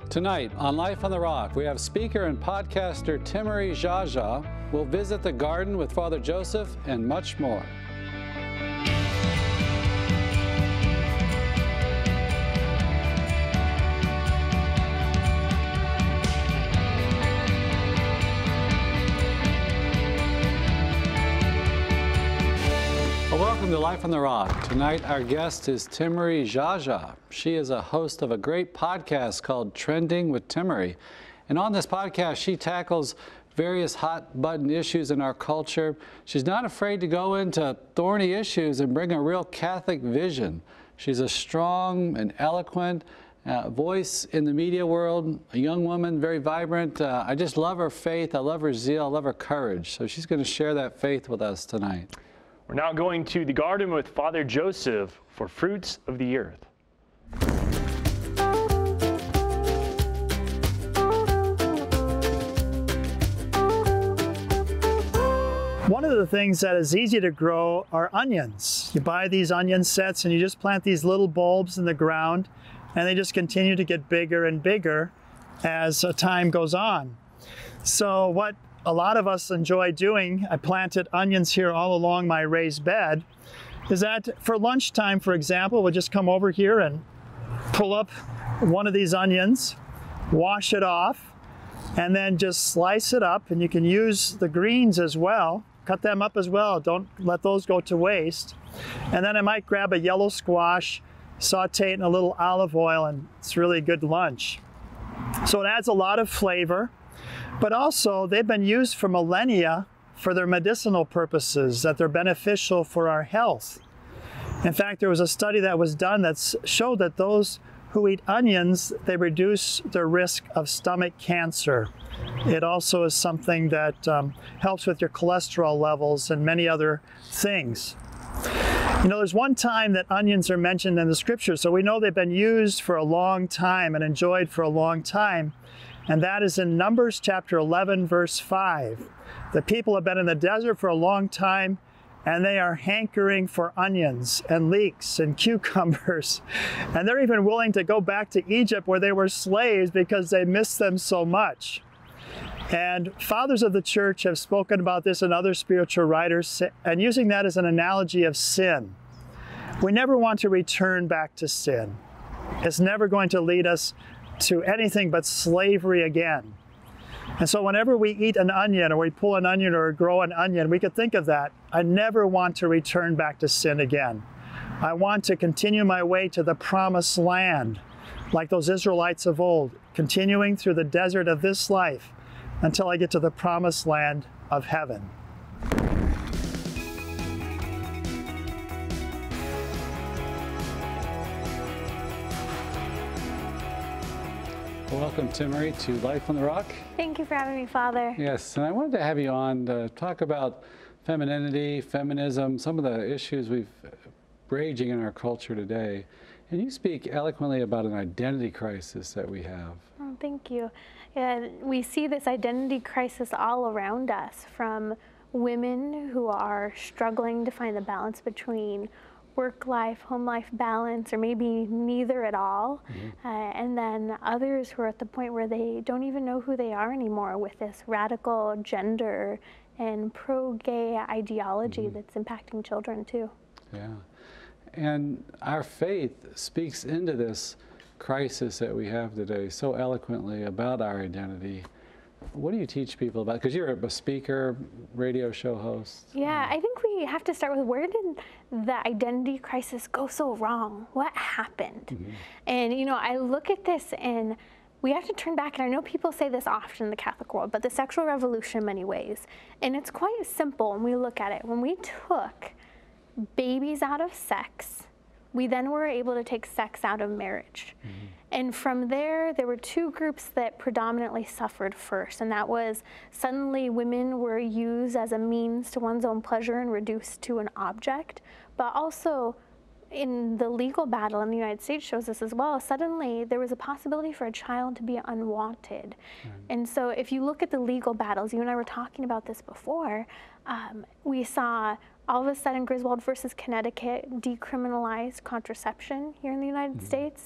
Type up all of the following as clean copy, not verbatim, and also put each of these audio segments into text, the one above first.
Tonight on Life on the Rock, we have speaker and podcaster Timmerie Geagea. We'll visit the garden with Father Joseph and much more. Welcome to Life on the Rock. Tonight our guest is Timmerie Geagea. She is a host of a great podcast called Trending with Timmerie. And on this podcast she tackles various hot button issues in our culture. She's not afraid to go into thorny issues and bring a real Catholic vision. She's a strong and eloquent voice in the media world, a young woman, very vibrant. I just love her faith, I love her zeal, I love her courage. So she's going to share that faith with us tonight. We're now going to the garden with Father Joseph for fruits of the earth. One of the things that is easy to grow are onions. You buy these onion sets and you just plant these little bulbs in the ground and they just continue to get bigger and bigger as time goes on. So what a lot of us enjoy doing, I planted onions here all along my raised bed, is that for lunchtime, for example, we'll just come over here and pull up one of these onions, wash it off, and then just slice it up. And you can use the greens as well, cut them up as well. Don't let those go to waste. And then I might grab a yellow squash, saute it in a little olive oil, and it's really a good lunch. So it adds a lot of flavor. But also, they've been used for millennia for their medicinal purposes, that they're beneficial for our health. In fact, there was a study that was done that showed that those who eat onions, they reduce their risk of stomach cancer. It also is something that helps with your cholesterol levels and many other things. You know, there's one time that onions are mentioned in the scriptures, so we know they've been used for a long time and enjoyed for a long time. And that is in Numbers chapter 11, verse 5. The people have been in the desert for a long time, and they are hankering for onions and leeks and cucumbers. And they're even willing to go back to Egypt where they were slaves because they miss them so much. And fathers of the church have spoken about this and other spiritual writers, and using that as an analogy of sin. We never want to return back to sin. It's never going to lead us to anything but slavery again. And so whenever we eat an onion or we pull an onion or grow an onion, we could think of that. I never want to return back to sin again. I want to continue my way to the promised land, like those Israelites of old, continuing through the desert of this life until I get to the promised land of heaven. Welcome, Timmerie, to Life on the Rock. Thank you for having me, Father. Yes, and I wanted to have you on to talk about femininity, feminism, some of the issues we've raging in our culture today. And you speak eloquently about an identity crisis that we have. Oh, thank you. Yeah, we see this identity crisis all around us, from women who are struggling to find the balance between work life, home life balance, or maybe neither at all. And then others who are at the point where they don't even know who they are anymore with this radical gender and pro-gay ideology that's impacting children too. Yeah. And our faith speaks into this crisis that we have today so eloquently about our identity. What do you teach people about? Because you're a speaker, radio show host. Yeah, I think we have to start with, where did the identity crisis go so wrong? What happened? And you know, I look at this and we have to turn back, and I know people say this often in the Catholic world, but the sexual revolution in many ways. And it's quite simple when we look at it. When we took babies out of sex, we then were able to take sex out of marriage. And from there were two groups that predominantly suffered first, and that was suddenly women were used as a means to one's own pleasure and reduced to an object, but also in the legal battle in the United States shows this as well. Suddenly there was a possibility for a child to be unwanted. And so if you look at the legal battles, you and I were talking about this before, we saw all of a sudden Griswold versus Connecticut decriminalized contraception here in the United States.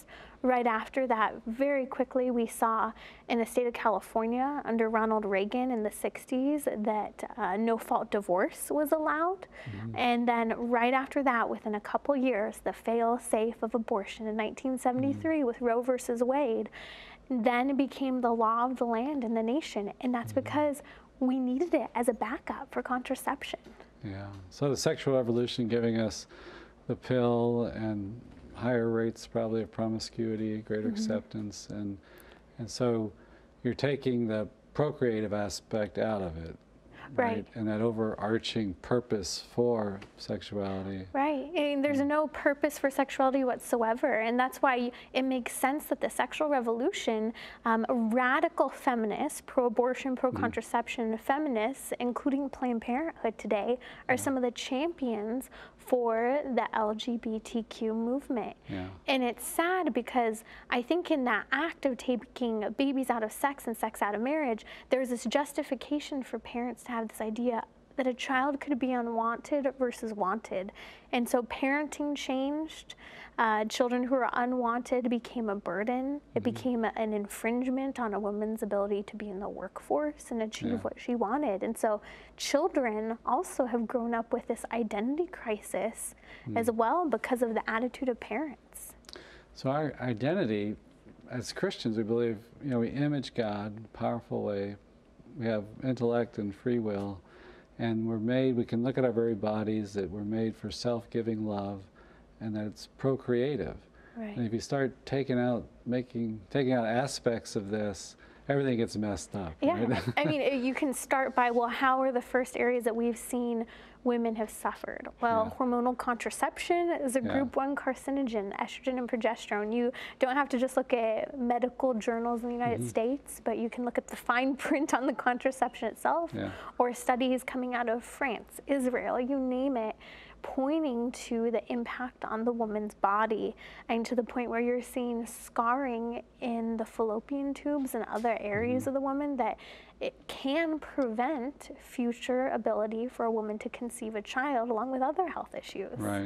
right after that, very quickly, we saw in the state of California under Ronald Reagan in the 60s that no-fault divorce was allowed. And then right after that, within a couple years, the fail-safe of abortion in 1973 with Roe versus Wade, then became the law of the land in the nation. And that's because we needed it as a backup for contraception. Yeah. So the sexual revolution giving us the pill and higher rates probably of promiscuity, greater acceptance, and so you're taking the procreative aspect out of it. Right. And that overarching purpose for sexuality. Right. And there's no purpose for sexuality whatsoever. And that's why it makes sense that the sexual revolution, radical feminists, pro-abortion, pro-contraception feminists, including Planned Parenthood today, are some of the champions for the LGBTQ movement. And it's sad because I think in that act of taking babies out of sex and sex out of marriage, there's this justification for parents to have this idea that a child could be unwanted versus wanted. And so parenting changed. Children who are unwanted became a burden. It became an infringement on a woman's ability to be in the workforce and achieve what she wanted. And so children also have grown up with this identity crisis as well because of the attitude of parents. So our identity, as Christians, we believe, we image God in a powerful way. We have intellect and free will. And we can look at our very bodies, that we're made for self-giving love, and that it's procreative. Right. And if you start taking out aspects of this, everything gets messed up. Yeah, right? I mean, you can start by, well, how are the first areas that we've seen women have suffered? Well, hormonal contraception is a group 1 carcinogen, estrogen and progesterone. You don't have to just look at medical journals in the United States, but you can look at the fine print on the contraception itself, or studies coming out of France, Israel, you name it, pointing to the impact on the woman's body, and to the point where you're seeing scarring in the fallopian tubes and other areas of the woman, that it can prevent future ability for a woman to conceive a child, along with other health issues. Right.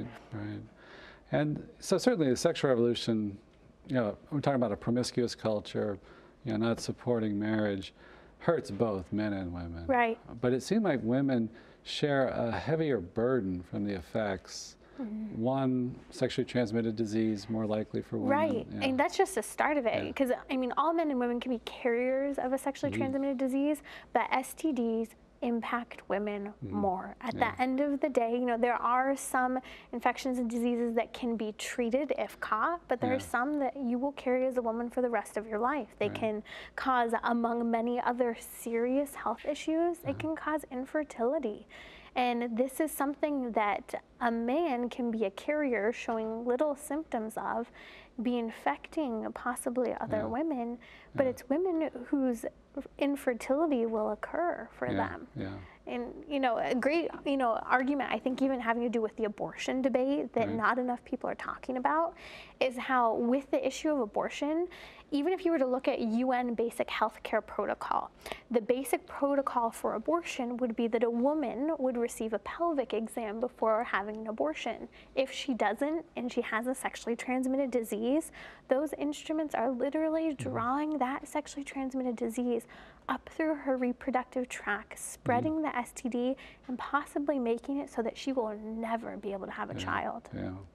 And so certainly the sexual revolution, we're talking about a promiscuous culture, not supporting marriage, hurts both men and women. Right. But it seemed like women share a heavier burden from the effects. One, sexually transmitted disease, more likely for women. Right, and that's just the start of it, because I mean, all men and women can be carriers of a sexually transmitted disease, but STDs impact women more. At the end of the day, there are some infections and diseases that can be treated if caught, but there are some that you will carry as a woman for the rest of your life. They can cause, among many other serious health issues, it can cause infertility. And this is something that a man can be a carrier showing little symptoms of, be infecting possibly other women, but it's women whose infertility will occur for them. And, a great, argument, I think even having to do with the abortion debate that not enough people are talking about, is how with the issue of abortion, even if you were to look at UN basic healthcare protocol, the basic protocol for abortion would be that a woman would receive a pelvic exam before having an abortion. If she doesn't, and she has a sexually transmitted disease, those instruments are literally drawing that sexually transmitted disease up through her reproductive tract, spreading the STD, and possibly making it so that she will never be able to have a child.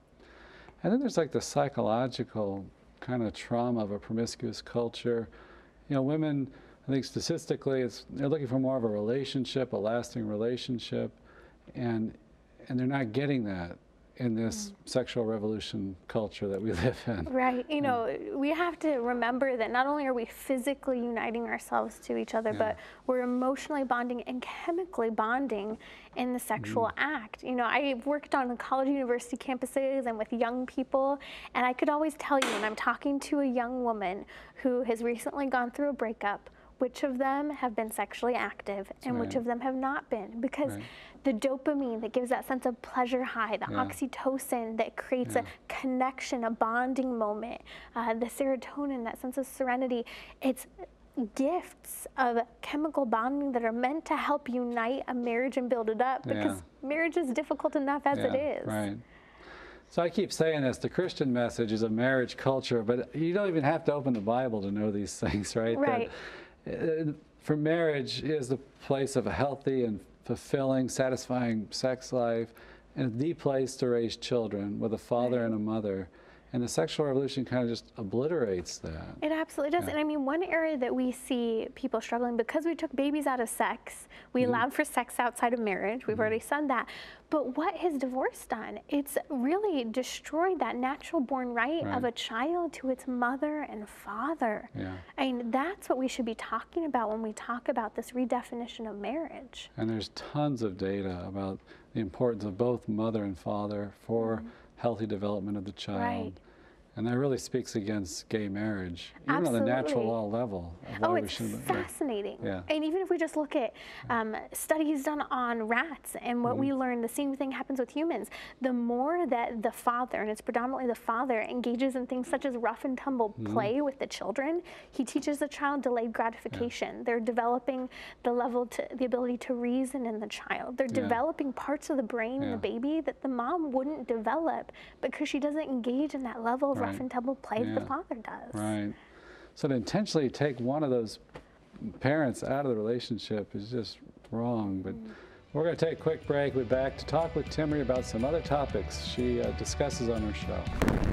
And then there's like the psychological kind of trauma of a promiscuous culture. Women, I think statistically, they're looking for more of a relationship, a lasting relationship, and they're not getting that in this sexual revolution culture that we live in. Right. We have to remember that not only are we physically uniting ourselves to each other, but we're emotionally bonding and chemically bonding in the sexual act. I've worked on college university campuses and with young people, and I could always tell you when I'm talking to a young woman who has recently gone through a breakup, which of them have been sexually active and which of them have not been, because the dopamine that gives that sense of pleasure high, the oxytocin that creates a connection, a bonding moment, the serotonin, that sense of serenity, it's gifts of chemical bonding that are meant to help unite a marriage and build it up, because marriage is difficult enough as it is. Right. So I keep saying this, the Christian message is a marriage culture, but you don't even have to open the Bible to know these things, right? Right. For marriage is the place of a healthy and fulfilling, satisfying sex life, and the place to raise children with a father and a mother. And the sexual revolution kind of just obliterates that. It absolutely does. Yeah. And I mean, one area that we see people struggling, because we took babies out of sex, we allowed for sex outside of marriage, we've already said that. But what has divorce done? It's really destroyed that natural born right of a child to its mother and father. Yeah. I mean, that's what we should be talking about when we talk about this redefinition of marriage. And there's tons of data about the importance of both mother and father for healthy development of the child. Right. And that really speaks against gay marriage, even on the natural law level. Oh, it's fascinating. Yeah. And even if we just look at studies done on rats and what we learn, the same thing happens with humans. The more that the father, and it's predominantly the father, engages in things such as rough and tumble play with the children, he teaches the child delayed gratification. They're developing the ability to reason in the child. They're developing parts of the brain in the baby that the mom wouldn't develop because she doesn't engage in that level of rough and tumble play that the father does. Right. So to intentionally take one of those parents out of the relationship is just wrong. But we're going to take a quick break. We're back to talk with Timmerie about some other topics she discusses on her show.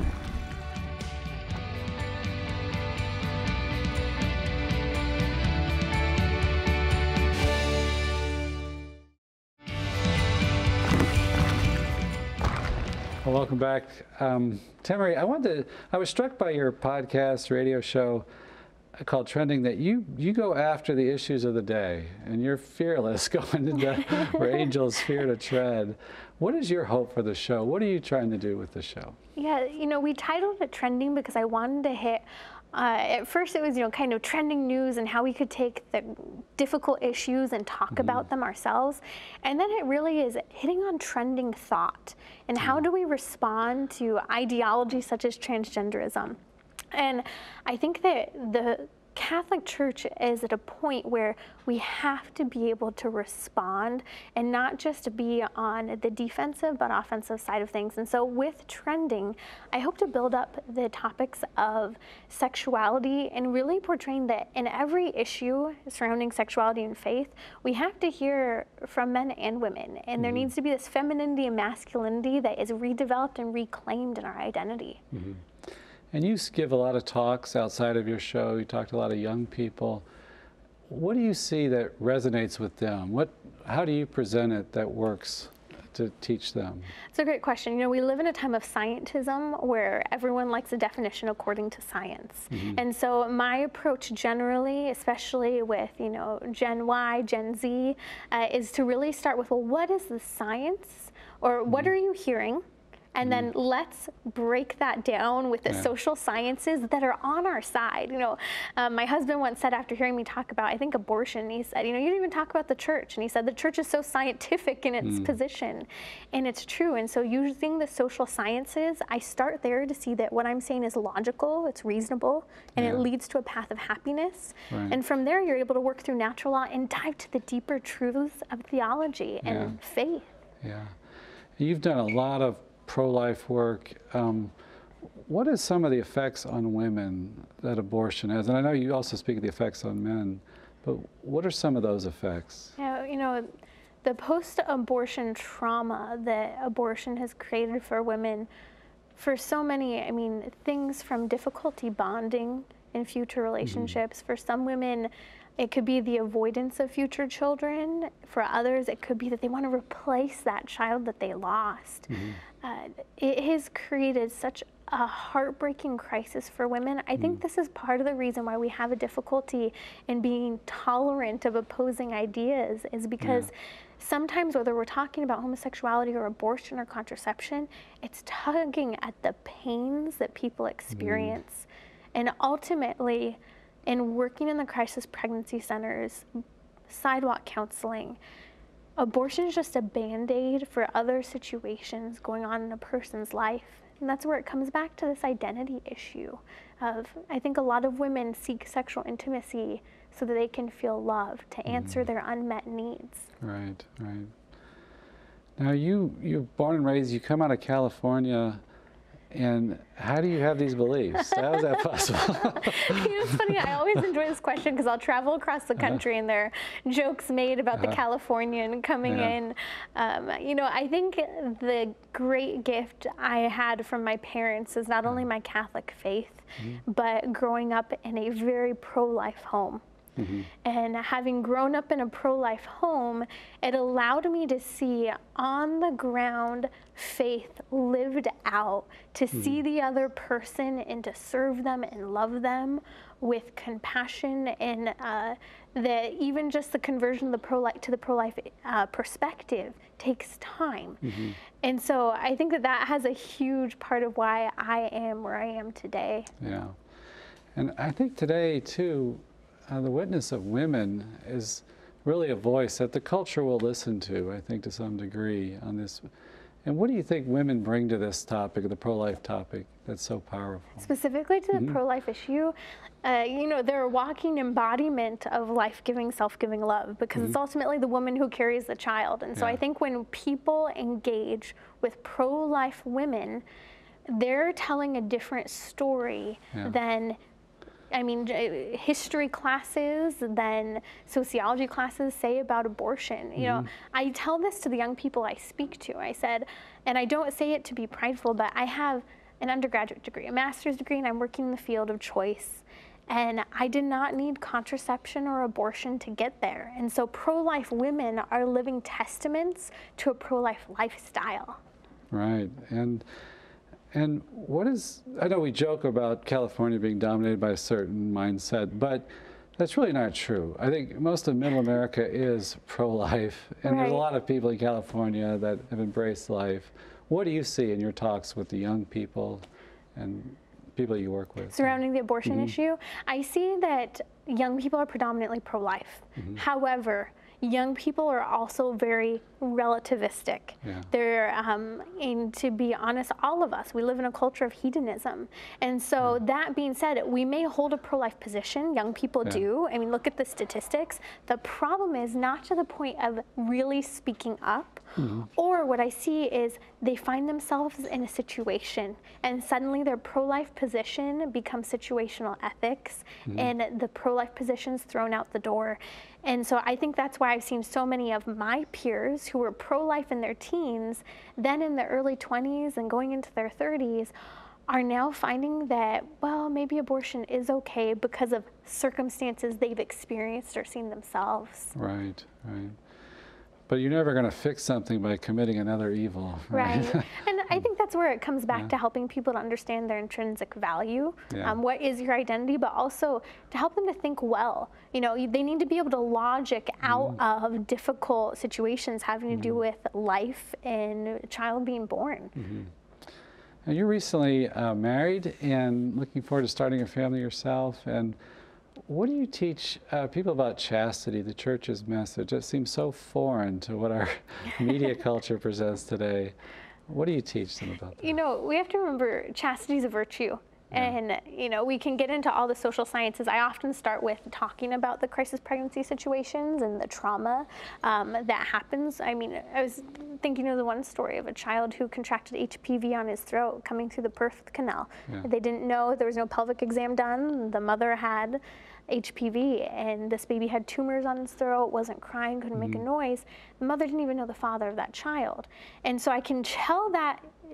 Well, welcome back. Timmerie, I was struck by your podcast, radio show called Trending, that you go after the issues of the day, and you're fearless going into where angels fear to tread. What is your hope for the show? What are you trying to do with the show? Yeah, you know, we titled it Trending because I wanted to hit at first it was, you know, kind of trending news and how we could take the difficult issues and talk about them ourselves. And then it really is hitting on trending thought and how do we respond to ideology such as transgenderism. And I think that the Catholic Church is at a point where we have to be able to respond and not just be on the defensive but offensive side of things. And so with Trending, I hope to build up the topics of sexuality and really portraying that in every issue surrounding sexuality and faith, we have to hear from men and women. And there needs to be this femininity and masculinity that is redeveloped and reclaimed in our identity. And you give a lot of talks outside of your show. You talk to a lot of young people. What do you see that resonates with them? How do you present it that works to teach them? It's a great question. You know, we live in a time of scientism where everyone likes a definition according to science. And so my approach generally, especially with, you know, Gen Y, Gen Z, is to really start with, well, what is the science? Or what are you hearing? And then let's break that down with the social sciences that are on our side. You know, my husband once said after hearing me talk about, I think, abortion, he said, you know, you didn't even talk about the church. And he said, the church is so scientific in its position. And it's true. And so using the social sciences, I start there to see that what I'm saying is logical, it's reasonable, and it leads to a path of happiness. And from there, you're able to work through natural law and dive to the deeper truths of theology and faith. Yeah. You've done a lot of pro-life work. What are some of the effects on women that abortion has? And I know you also speak of the effects on men, but what are some of those effects? Yeah, you know, the post-abortion trauma that abortion has created for women, for so many, I mean, things from difficulty bonding in future relationships. For some women, it could be the avoidance of future children. For others, it could be that they want to replace that child that they lost. It has created such a heartbreaking crisis for women. I think this is part of the reason why we have a difficulty in being tolerant of opposing ideas, is because sometimes, whether we're talking about homosexuality or abortion or contraception, it's tugging at the pains that people experience. And ultimately, in working in the crisis pregnancy centers, sidewalk counseling, abortion is just a Band-Aid for other situations going on in a person's life. And that's where it comes back to this identity issue of, I think a lot of women seek sexual intimacy so that they can feel loved, to answer their unmet needs. Right, right. Now you're born and raised, you come out of California. And how do you have these beliefs? How is that possible? It's funny, I always enjoy this question because I'll travel across the country and there are jokes made about the Californian coming in. You know, I think the great gift I had from my parents is not only my Catholic faith, but growing up in a very pro-life home. And having grown up in a pro-life home, it allowed me to see on the ground faith lived out, to see the other person and to serve them and love them with compassion, and that even just the conversion of the pro-life to the pro-life perspective takes time. And so I think that that has a huge part of why I am where I am today. Yeah. And I think today, too, the witness of women is really a voice that the culture will listen to, I think, to some degree on this. And what do you think women bring to this topic, the pro-life topic, that's so powerful? Specifically to the pro-life issue, you know, they're a walking embodiment of life-giving, self-giving love, because it's ultimately the woman who carries the child. And so I think when people engage with pro-life women, they're telling a different story than, I mean, history classes, than sociology classes say about abortion. You know, I tell this to the young people I speak to. I said, and I don't say it to be prideful, but I have an undergraduate degree, a master's degree, and I'm working in the field of choice. And I did not need contraception or abortion to get there. And so pro-life women are living testaments to a pro-life lifestyle. Right. And what is, I know we joke about California being dominated by a certain mindset, but that's really not true. I think most of middle America is pro-life, and there's a lot of people in California that have embraced life. What do you see in your talks with the young people and people you work with? Surrounding the abortion issue, I see that young people are predominantly pro-life. However, young people are also very relativistic. They're, and to be honest, all of us, we live in a culture of hedonism. And so that being said, we may hold a pro-life position, young people do. I mean, look at the statistics. The problem is not to the point of really speaking up, or what I see is they find themselves in a situation and suddenly their pro-life position becomes situational ethics, and the pro-life position's thrown out the door. And so I think that's why I've seen so many of my peers who were pro-life in their teens, then in their early 20s and going into their 30s, are now finding that, well, maybe abortion is okay because of circumstances they've experienced or seen themselves. Right, right. But you're never going to fix something by committing another evil. Right. And I think that's where it comes back to helping people to understand their intrinsic value. What is your identity, but also to help them to think well. You know, they need to be able to logic out of difficult situations having to do with life and a child being born. Now, you're recently married and looking forward to starting a family yourself. And what do you teach people about chastity, the church's message? It seems so foreign to what our media culture presents today. What do you teach them about that? You know, we have to remember chastity is a virtue. And, you know, we can get into all the social sciences. I often start with talking about the crisis pregnancy situations and the trauma that happens. I mean, I was thinking of the one story of a child who contracted HPV on his throat coming through the birth canal. They didn't know, there was no pelvic exam done. The mother had HPV, and this baby had tumors on his throat, wasn't crying, couldn't make a noise. The mother didn't even know the father of that child. And so I can tell that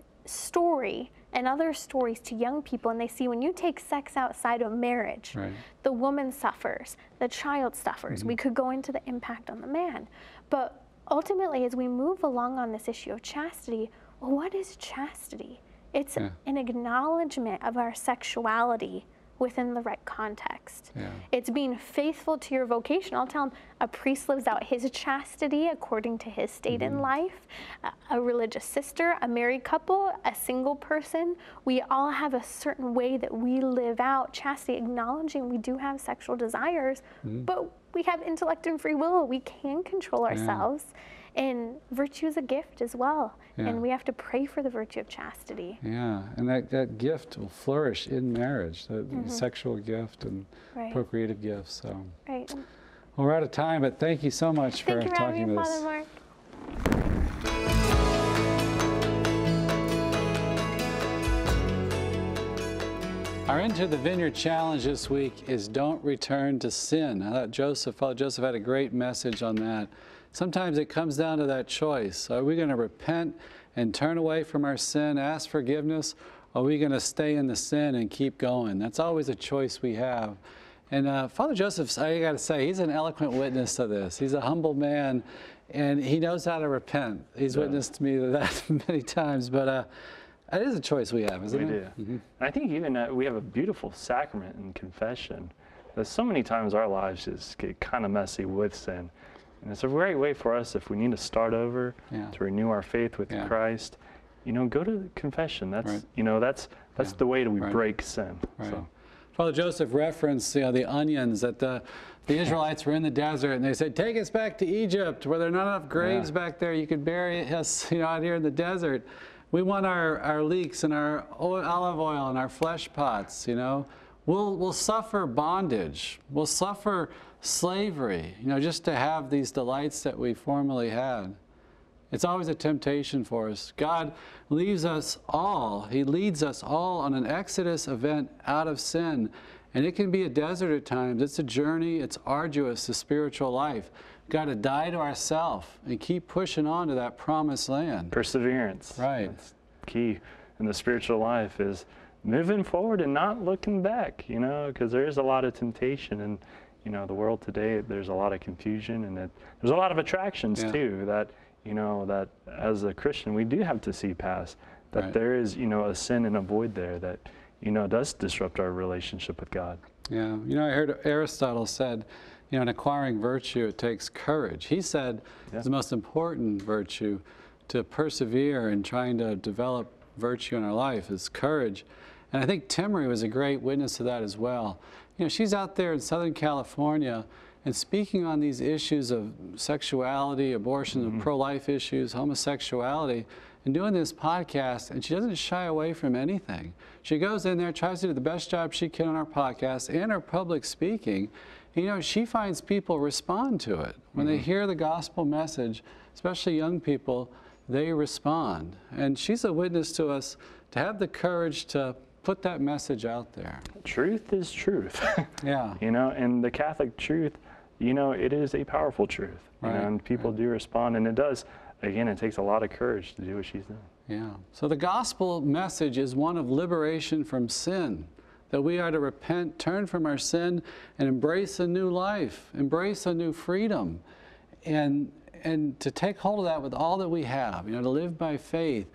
story and other stories to young people, and they see when you take sex outside of marriage, the woman suffers, the child suffers. We could go into the impact on the man. But ultimately, as we move along on this issue of chastity, well, what is chastity? It's an acknowledgement of our sexuality within the right context. It's being faithful to your vocation. I'll tell them a priest lives out his chastity according to his state in life, a religious sister, a married couple, a single person. We all have a certain way that we live out chastity, acknowledging we do have sexual desires, but we have intellect and free will. We can control ourselves. And virtue is a gift as well. And we have to pray for the virtue of chastity. And that gift will flourish in marriage, the sexual gift and procreative gifts. So. Well, we're out of time, but thank you so much for talking with us. Thank you for having me, Father Mark. Our Into the Vineyard challenge this week is don't return to sin. I thought Father Joseph had a great message on that. Sometimes it comes down to that choice. Are we going to repent and turn away from our sin, ask forgiveness, or are we going to stay in the sin and keep going? That's always a choice we have. And Father Joseph, I got to say, he's an eloquent witness to this. He's a humble man, and he knows how to repent. He's witnessed me to that many times, but it is a choice we have, isn't it? We do. Mm-hmm. I think even we have a beautiful sacrament in confession. There's so many times our lives just get kind of messy with sin. And it's a great way for us, if we need to start over, to renew our faith with Christ, go to confession. That's, that's the way that we break sin. Right. So. Father Joseph referenced, the onions that the Israelites were in the desert, and they said, take us back to Egypt, where there are not enough graves back there. You could bury us, out here in the desert. We want our leeks and our olive oil and our flesh pots, We'll suffer bondage. We'll suffer slavery, just to have these delights that we formerly had. It's always a temptation for us. God leads us all. He leads us all on an exodus event out of sin. And it can be a desert at times. It's a journey. It's arduous, the spiritual life. We've got to die to ourselves and keep pushing on to that promised land. Perseverance. Right. That's key in the spiritual life, is moving forward and not looking back, because there is a lot of temptation. And, the world today, there's a lot of confusion, and there's a lot of attractions too that, that as a Christian, we do have to see past, that there is, a sin and a void there that, does disrupt our relationship with God. Yeah, I heard Aristotle said, in acquiring virtue, it takes courage. He said it's the most important virtue to persevere in trying to develop virtue in our life is courage. And I think Timmerie was a great witness to that as well. She's out there in Southern California and speaking on these issues of sexuality, abortion, pro-life issues, homosexuality, and doing this podcast, and she doesn't shy away from anything. She goes in there, tries to do the best job she can on our podcast and her public speaking. She finds people respond to it. When they hear the gospel message, especially young people, they respond. And she's a witness to us to have the courage to put that message out there. Truth is truth. Yeah. And the Catholic truth, it is a powerful truth. And people do respond, and it does. Again, it takes a lot of courage to do what she's doing. Yeah. So the gospel message is one of liberation from sin, that we are to repent, turn from our sin, and embrace a new life, embrace a new freedom, and to take hold of that with all that we have, to live by faith.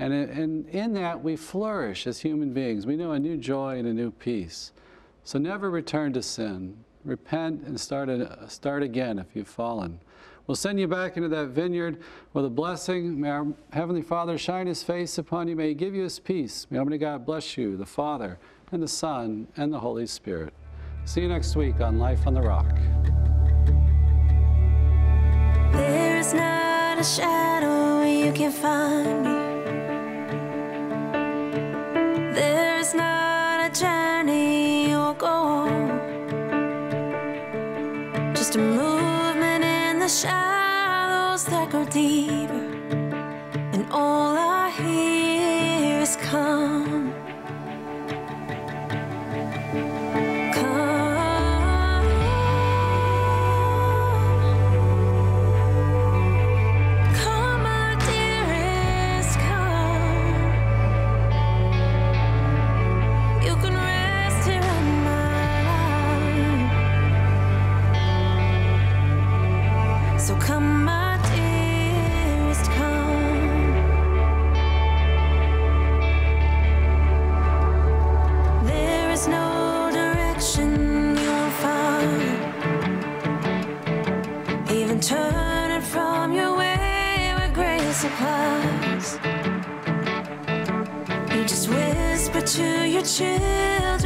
And in that, we flourish as human beings. We know a new joy and a new peace. So never return to sin. Repent and start again if you've fallen. We'll send you back into that vineyard with a blessing. May our Heavenly Father shine His face upon you. May He give you His peace. May Almighty God bless you, the Father, and the Son, and the Holy Spirit. See you next week on Life on the Rock. There's not a shadow you can find me. There's not a journey you'll go on. Just a movement in the shadows that grow deeper, and all I hear is come. Turning from your wayward grace supplies. You just whisper to your children